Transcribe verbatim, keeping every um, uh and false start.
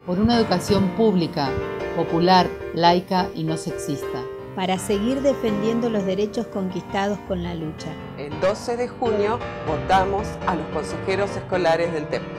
por una educación pública, popular, laica y no sexista. Para seguir defendiendo los derechos conquistados con la lucha. El doce de junio votamos a los consejeros escolares del T E P.